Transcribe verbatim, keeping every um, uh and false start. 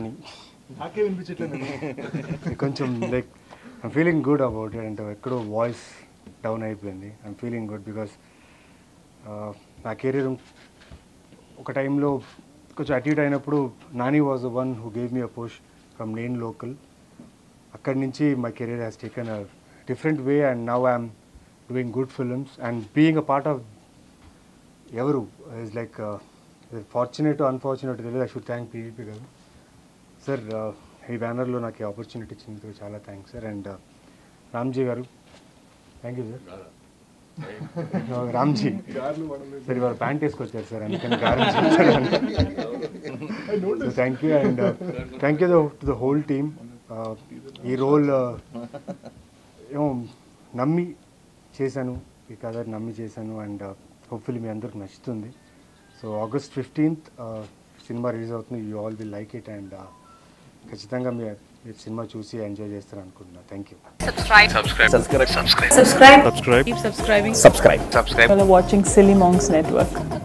నాని నాకే వినిపించట్లేదు కొంచెం like I'm feeling good about it. అంటే ఎక్కడో వాయిస్ డౌన్ అయిపోయింది. ఐమ్ ఫీలింగ్ గుడ్ బికాస్ నా కెరీర్ ఒక టైంలో కొంచెం అటు ఇటు అయినప్పుడు Nani was the one who gave me a push from నేను లోకల్. అక్కడి నుంచి my career has taken a different way and now I'm doing good films and being a part of ఎవరు ఈజ్ లైక్ ఫార్చునేట్ అన్ఫార్చునేట్ తెలియదు. I should thank PVP గారు. Sir ఈ బ్యానర్లో నాకు ఈ ఆపర్చునిటీ ఇచ్చినందుకు చాలా థ్యాంక్స్ సార్. అండ్ రామ్జీ గారు thank you sir. Ramji sir ఇవాళ ప్యాంట్ వేసుకొచ్చారు సార్, అందుకని గారం thank you. And thank you to the whole team. ఈ రోల్ ఏమో నమ్మి చేశాను, ఈ కథ నమ్మి చేశాను అండ్ హోప్ఫుల్లీ మీ అందరికి నచ్చుతుంది. సో ఆగస్ట్ ఫిఫ్టీన్త్ సినిమా రిలీజ్ అవుతుంది. You all will like it and ఖచ్చితంగా మీ మీరు సినిమా చూసి ఎంజాయ్ చేస్తారు అనుకుంటున్నా. Thank you. Subscribe. Subscribe. Subscribe. Subscribe. Subscribe. Subscribe. Keep subscribing. Subscribe. Subscribe. While watching Silly Monks Network.